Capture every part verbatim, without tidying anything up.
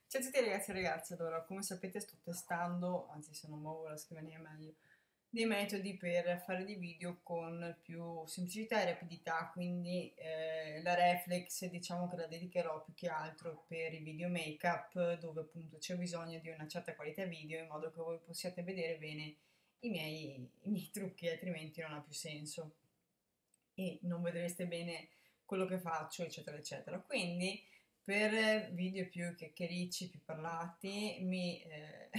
Ciao a tutti ragazzi e ragazze, allora come sapete sto testando, anzi se non muovo la scrivania è meglio, dei metodi per fare dei video con più semplicità e rapidità, quindi eh, la reflex diciamo che la dedicherò più che altro per i video make-up dove appunto c'è bisogno di una certa qualità video in modo che voi possiate vedere bene i miei, i miei trucchi, altrimenti non ha più senso e non vedreste bene quello che faccio, eccetera, eccetera. Quindi per video più chiacchiericci, più parlati, mi, eh,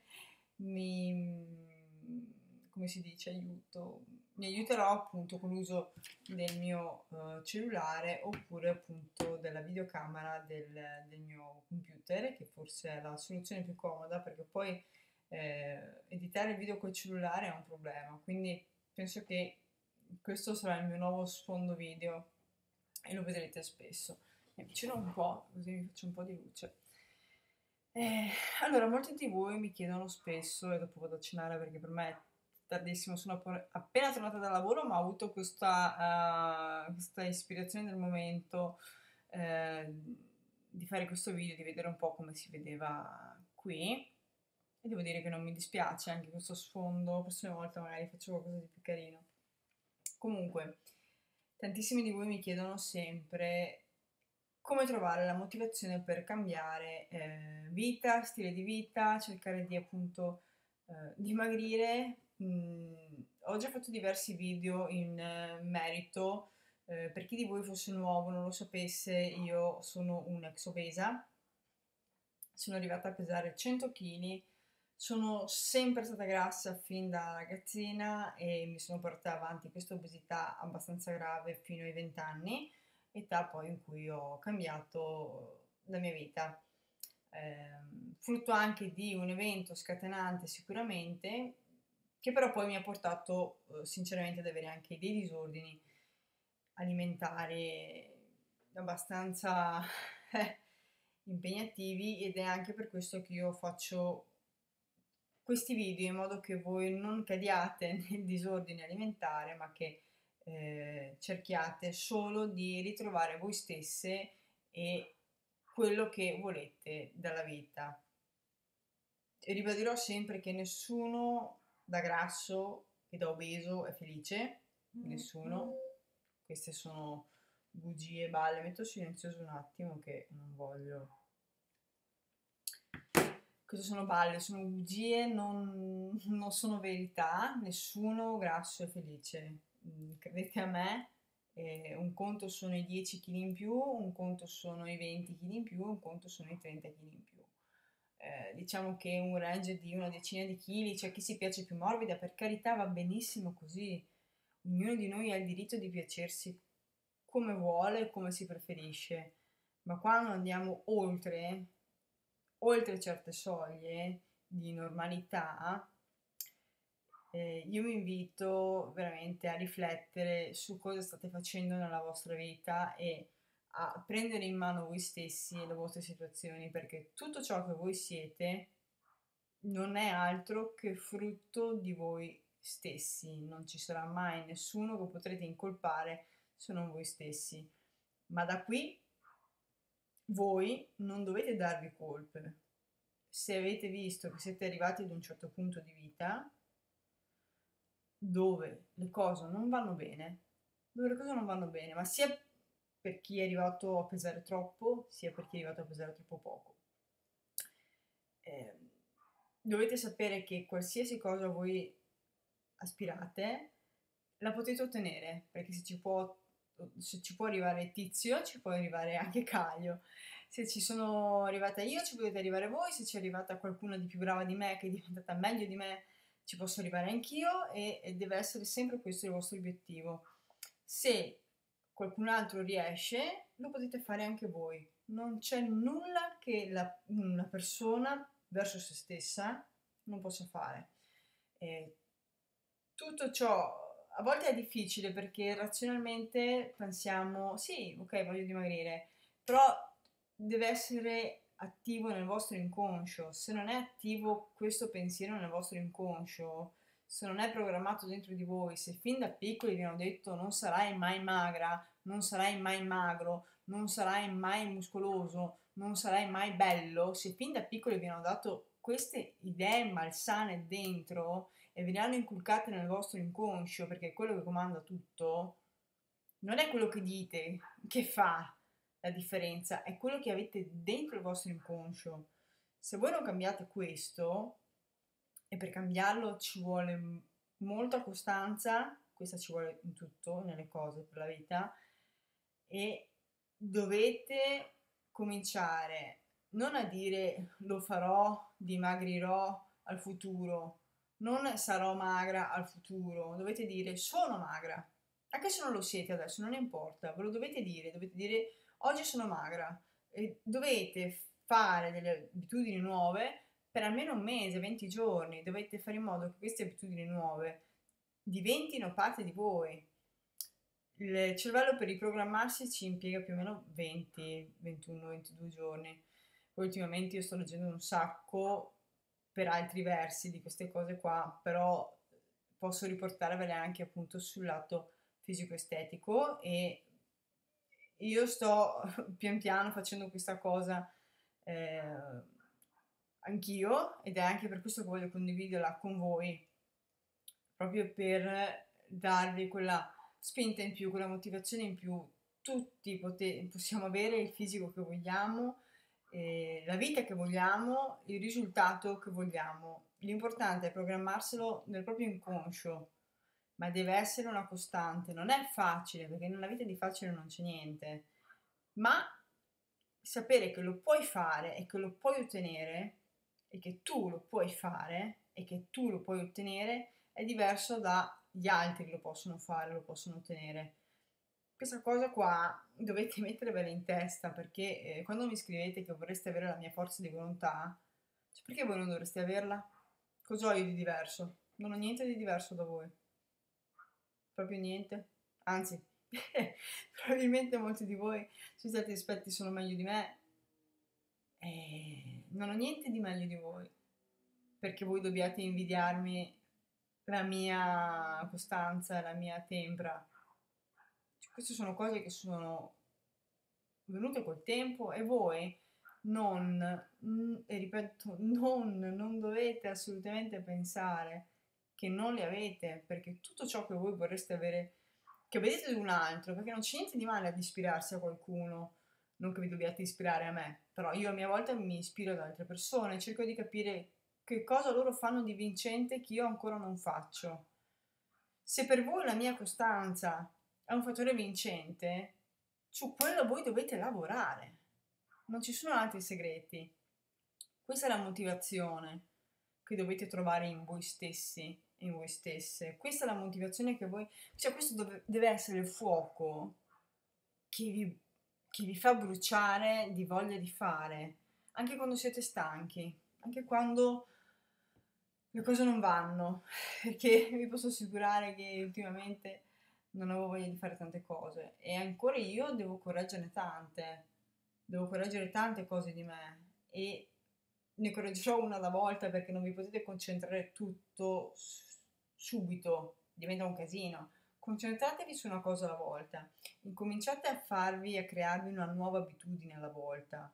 mi, come si dice, aiuto, mi aiuterò appunto con l'uso del mio eh, cellulare oppure appunto della videocamera del, del mio computer, che forse è la soluzione più comoda perché poi eh, editare il video col cellulare è un problema, quindi penso che questo sarà il mio nuovo sfondo video e lo vedrete spesso. Mi avvicino un po', così mi faccio un po' di luce. Eh, allora, molti di voi mi chiedono spesso, e dopo vado a cenare perché per me è tardissimo, sono app- appena tornata dal lavoro, ma ho avuto questa, eh, questa ispirazione del momento eh, di fare questo video, di vedere un po' come si vedeva qui. E devo dire che non mi dispiace anche questo sfondo, la prossima volta magari faccio qualcosa di più carino. Comunque, tantissimi di voi mi chiedono sempre come trovare la motivazione per cambiare eh, vita, stile di vita, cercare di appunto eh, dimagrire. Mm, ho già fatto diversi video in eh, merito. Eh, per chi di voi fosse nuovo, non lo sapesse, io sono un'ex obesa, sono arrivata a pesare cento chili, sono sempre stata grassa fin da ragazzina e mi sono portata avanti questa obesità abbastanza grave fino ai venti anni, età poi in cui ho cambiato la mia vita. Ehm, frutto anche di un evento scatenante sicuramente, che però poi mi ha portato eh, sinceramente ad avere anche dei disordini alimentari abbastanza eh, impegnativi ed è anche per questo che io faccio questi video in modo che voi non cadiate nel disordine alimentare, ma che eh, cerchiate solo di ritrovare voi stesse e quello che volete dalla vita. E ribadirò sempre che nessuno da grasso e da obeso è felice, nessuno. Queste sono bugie, balle. Metto silenzioso un attimo che non voglio. Queste sono balle, sono bugie, non, non sono verità, nessuno grasso è felice. Mm, Credete a me, eh, un conto sono i dieci chili in più, un conto sono i venti chili in più, un conto sono i trenta chili in più. Eh, diciamo che un range di una decina di chili, c'è chi si piace più morbida, per carità va benissimo così. Ognuno di noi ha il diritto di piacersi come vuole, come si preferisce, ma quando andiamo oltre, oltre certe soglie di normalità, eh, io vi invito veramente a riflettere su cosa state facendo nella vostra vita e a prendere in mano voi stessi e le vostre situazioni, perché tutto ciò che voi siete non è altro che frutto di voi stessi, non ci sarà mai nessuno che potrete incolpare se non voi stessi. Ma da qui voi non dovete darvi colpe. Se avete visto che siete arrivati ad un certo punto di vita dove le cose non vanno bene, dove le cose non vanno bene, ma sia per chi è arrivato a pesare troppo, sia per chi è arrivato a pesare troppo poco. Eh, dovete sapere che qualsiasi cosa voi aspirate la potete ottenere, perché se ci può, se ci può arrivare Tizio, ci può arrivare anche Caio. Se ci sono arrivata io, ci potete arrivare voi, se ci è arrivata qualcuna di più brava di me, che è diventata meglio di me, ci posso arrivare anch'io e, e deve essere sempre questo il vostro obiettivo. Se qualcun altro riesce, lo potete fare anche voi. Non c'è nulla che la, una persona verso se stessa non possa fare. E tutto ciò a volte è difficile perché razionalmente pensiamo, sì, ok, voglio dimagrire, però deve essere attivo nel vostro inconscio. Se non è attivo questo pensiero nel vostro inconscio, se non è programmato dentro di voi, se fin da piccoli vi hanno detto non sarai mai magra, non sarai mai magro, non sarai mai muscoloso, non sarai mai bello, se fin da piccoli vi hanno dato queste idee malsane dentro e ve le hanno inculcate nel vostro inconscio, perché è quello che comanda tutto, non è quello che dite che fa la differenza, è quello che avete dentro il vostro inconscio. Se voi non cambiate questo, e per cambiarlo ci vuole molta costanza, questa ci vuole in tutto, nelle cose, per la vita, e dovete cominciare non a dire lo farò, dimagrirò al futuro, non sarò magra al futuro, dovete dire sono magra, anche se non lo siete adesso, non importa, ve lo dovete dire, dovete dire oggi sono magra, e dovete fare delle abitudini nuove per almeno un mese, venti giorni, dovete fare in modo che queste abitudini nuove diventino parte di voi. Il cervello per riprogrammarsi ci impiega più o meno venti, ventuno, ventidue giorni. Poi ultimamente io sto leggendo un sacco per altri versi di queste cose qua, però posso riportarvele anche appunto sul lato fisico-estetico, e io sto pian piano facendo questa cosa eh, anch'io, ed è anche per questo che voglio condividerla con voi, proprio per darvi quella spinta in più, quella motivazione in più. Tutti pote- possiamo avere il fisico che vogliamo, eh, la vita che vogliamo, il risultato che vogliamo. L'importante è programmarselo nel proprio inconscio, ma deve essere una costante. Non è facile, perché nella vita di facile non c'è niente, ma sapere che lo puoi fare e che lo puoi ottenere, e che tu lo puoi fare e che tu lo puoi ottenere, è diverso dagli altri che lo possono fare, lo possono ottenere. Questa cosa qua dovete mettervela in testa, perché eh, quando mi scrivete che vorreste avere la mia forza di volontà, cioè perché voi non dovreste averla? Cosa ho io di diverso? Non ho niente di diverso da voi, proprio niente. Anzi, probabilmente molti di voi su certi aspetti sono meglio di me, e non ho niente di meglio di voi, perché voi dobbiate invidiarmi la mia costanza, la mia tempra. Cioè, queste sono cose che sono venute col tempo, e voi non, mm, e ripeto, non, non dovete assolutamente pensare che non le avete, perché tutto ciò che voi vorreste avere, che vedete di un altro, perché non c'è niente di male ad ispirarsi a qualcuno, non che vi dobbiate ispirare a me, però io a mia volta mi ispiro ad altre persone, cerco di capire che cosa loro fanno di vincente che io ancora non faccio. Se per voi la mia costanza è un fattore vincente, su quello voi dovete lavorare. Non ci sono altri segreti. Questa è la motivazione che dovete trovare in voi stessi, in voi stesse. Questa è la motivazione che voi... Cioè questo dove, deve essere il fuoco che vi, che vi fa bruciare di voglia di fare, anche quando siete stanchi, anche quando le cose non vanno, perché vi posso assicurare che ultimamente non avevo voglia di fare tante cose, e ancora io devo correggere tante, devo correggere tante cose di me, e ne correggerò una alla volta, perché non vi potete concentrare tutto subito, diventa un casino. Concentratevi su una cosa alla volta, incominciate a farvi, a crearvi una nuova abitudine alla volta.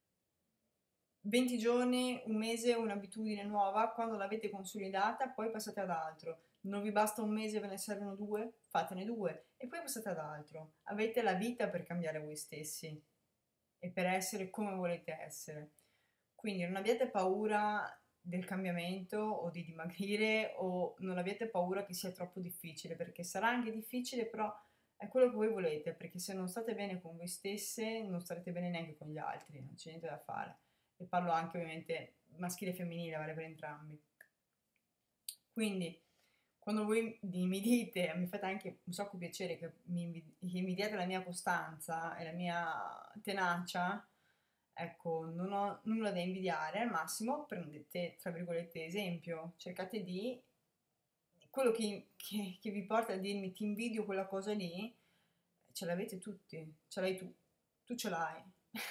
venti giorni, un mese, un'abitudine nuova, quando l'avete consolidata poi passate ad altro. Non vi basta un mese, ve ne servono due? Fatene due e poi passate ad altro. Avete la vita per cambiare voi stessi e per essere come volete essere. Quindi non abbiate paura del cambiamento o di dimagrire, o non abbiate paura che sia troppo difficile, perché sarà anche difficile, però è quello che voi volete, perché se non state bene con voi stesse non starete bene neanche con gli altri, non c'è niente da fare. E parlo anche ovviamente maschile e femminile, vale per entrambi. Quindi quando voi mi dite, mi fate anche un sacco piacere che mi che invidiate la mia costanza e la mia tenacia, ecco, non ho nulla da invidiare, al massimo prendete, tra virgolette, esempio, cercate di, quello che, che, che vi porta a dirmi ti invidio quella cosa lì, ce l'avete tutti, ce l'hai tu, tu ce l'hai.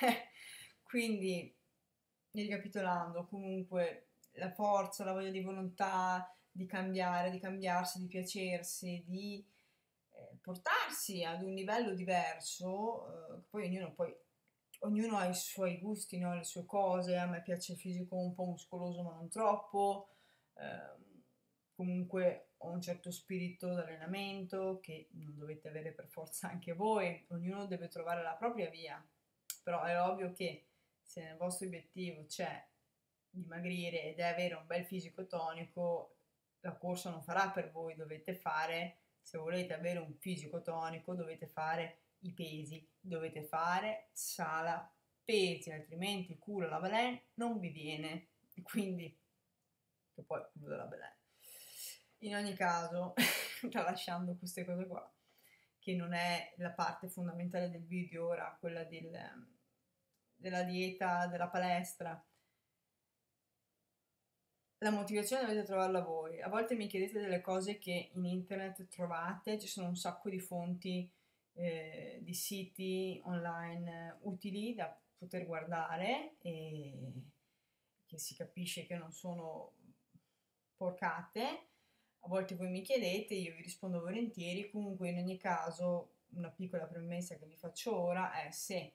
Quindi, ricapitolando, comunque, la forza, la voglia di volontà, di cambiare, di cambiarsi, di piacersi, di eh, portarsi ad un livello diverso, eh, che poi ognuno poi ognuno ha i suoi gusti, no? Le sue cose, a me piace il fisico un po' muscoloso ma non troppo, ehm, comunque ho un certo spirito d'allenamento che non dovete avere per forza anche voi, ognuno deve trovare la propria via, però è ovvio che se nel vostro obiettivo c'è dimagrire ed è avere un bel fisico tonico, la corsa non farà per voi, dovete fare, se volete avere un fisico tonico, dovete fare i pesi, dovete fare sala pesi, altrimenti il culo alla Belen non vi viene. Quindi, che poi il culo della Belen. In ogni caso, tralasciando queste cose qua, che non è la parte fondamentale del video ora, quella del, della dieta, della palestra, la motivazione dovete trovarla voi. A volte mi chiedete delle cose che in internet trovate, ci sono un sacco di fonti, eh, di siti online utili da poter guardare e che si capisce che non sono porcate. A volte voi mi chiedete, io vi rispondo volentieri. Comunque in ogni caso una piccola premessa che vi faccio ora è se,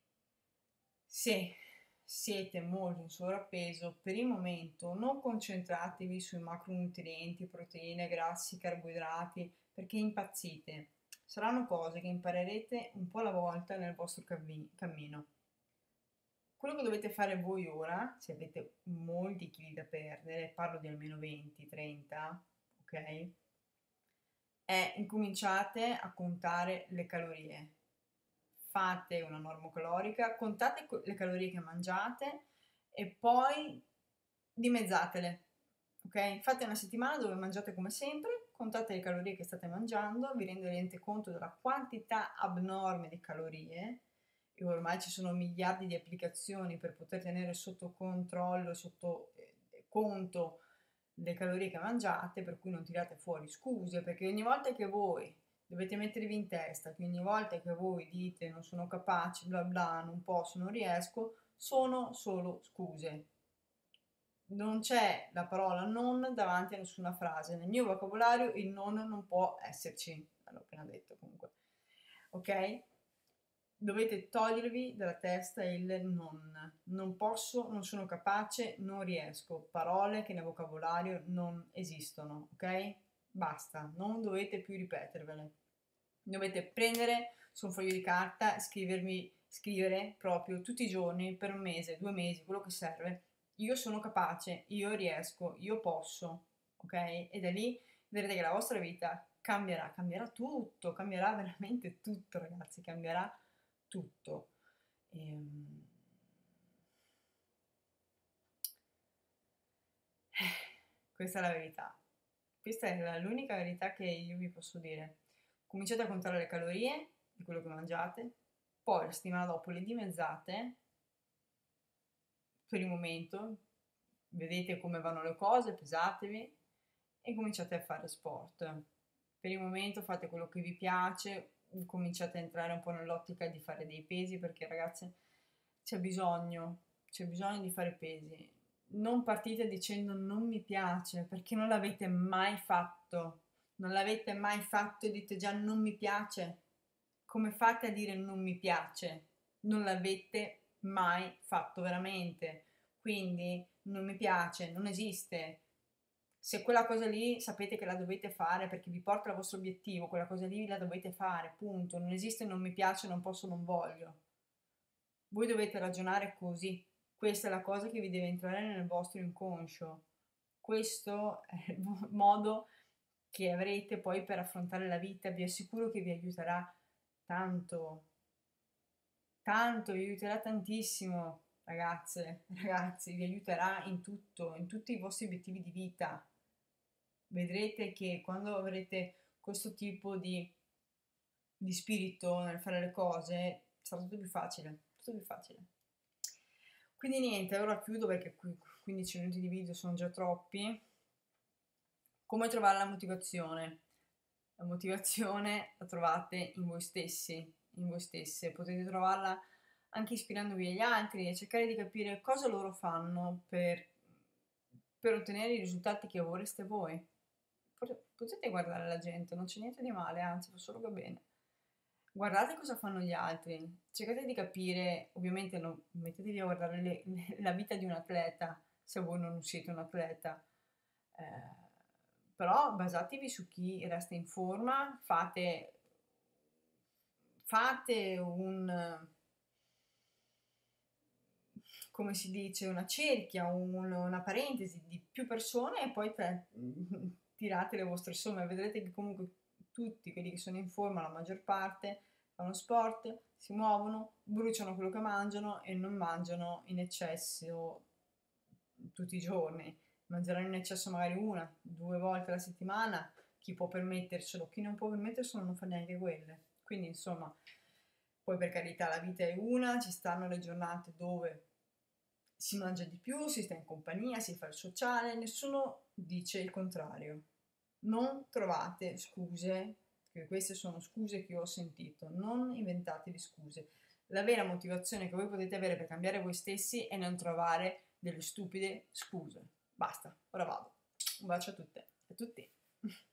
se siete molto in sovrappeso, per il momento non concentratevi sui macronutrienti, proteine, grassi, carboidrati, perché impazzite. Saranno cose che imparerete un po' alla volta nel vostro cammino. Quello che dovete fare voi ora, se avete molti chili da perdere, parlo di almeno venti trenta, ok? È incominciate a contare le calorie. Fate una normocalorica, contate le calorie che mangiate e poi dimezzatele, ok? Fate una settimana dove mangiate come sempre, contate le calorie che state mangiando, vi rendete conto della quantità abnorme di calorie e ormai ci sono miliardi di applicazioni per poter tenere sotto controllo, sotto eh, conto le calorie che mangiate, per cui non tirate fuori scuse, perché ogni volta che voi dovete mettervi in testa che ogni volta che voi dite non sono capace, bla bla, non posso, non riesco, sono solo scuse. Non c'è la parola non davanti a nessuna frase. Nel mio vocabolario il non non può esserci. L'ho appena detto comunque. Ok? Dovete togliervi dalla testa il non. Non posso, non sono capace, non riesco. Parole che nel vocabolario non esistono. Ok? Basta. Non dovete più ripetervele. Dovete prendere su un foglio di carta, scrivermi, scrivere proprio tutti i giorni per un mese, due mesi, quello che serve. Io sono capace, io riesco, io posso, ok? E da lì vedrete che la vostra vita cambierà, cambierà tutto, cambierà veramente tutto, ragazzi, cambierà tutto. Ehm... Questa è la verità. Questa è l'unica verità che io vi posso dire. Cominciate a contare le calorie di quello che mangiate, poi la settimana dopo le dimezzate per il momento, vedete come vanno le cose, pesatevi e cominciate a fare sport. Per il momento fate quello che vi piace, cominciate a entrare un po' nell'ottica di fare dei pesi perché ragazzi c'è bisogno, c'è bisogno di fare pesi. Non partite dicendo non mi piace perché non l'avete mai fatto, non l'avete mai fatto e dite già non mi piace. Come fate a dire non mi piace? Non l'avete mai fatto veramente. Quindi non mi piace, non esiste. Se quella cosa lì sapete che la dovete fare perché vi porta al vostro obiettivo, quella cosa lì la dovete fare, punto. Non esiste non mi piace, non posso, non voglio. Voi dovete ragionare così. Questa è la cosa che vi deve entrare nel vostro inconscio. Questo è il modo che avrete poi per affrontare la vita. Vi assicuro che vi aiuterà tanto, tanto, vi aiuterà tantissimo, ragazze, ragazzi, vi aiuterà in tutto, in tutti i vostri obiettivi di vita. Vedrete che quando avrete questo tipo di, di spirito nel fare le cose, sarà tutto più facile, tutto più facile. Quindi niente, ora chiudo perché quindici minuti di video sono già troppi. Come trovare la motivazione? La motivazione la trovate in voi stessi, in voi stesse. Potete trovarla anche ispirandovi agli altri e cercare di capire cosa loro fanno per, per ottenere i risultati che vorreste voi. Potete guardare la gente, non c'è niente di male, anzi fa solo che bene. Guardate cosa fanno gli altri, cercate di capire, ovviamente non mettetevi a guardare le- le- la vita di un atleta se voi non siete un atleta, eh, però basatevi su chi resta in forma, fate, fate un, come si dice, una cerchia, un- una parentesi di più persone e poi te- tirate le vostre somme. Vedrete che comunque tutti quelli che sono in forma, la maggior parte, fanno sport, si muovono, bruciano quello che mangiano e non mangiano in eccesso tutti i giorni. Mangeranno in eccesso magari una, due volte alla settimana, chi può permetterselo, chi non può permetterselo non fa neanche quelle. Quindi insomma, poi per carità la vita è una, ci stanno le giornate dove si mangia di più, si sta in compagnia, si fa il sociale, nessuno dice il contrario. Non trovate scuse, che queste sono scuse che ho sentito, non inventatevi scuse. La vera motivazione che voi potete avere per cambiare voi stessi è non trovare delle stupide scuse. Basta, ora vado. Un bacio a tutte e a tutti.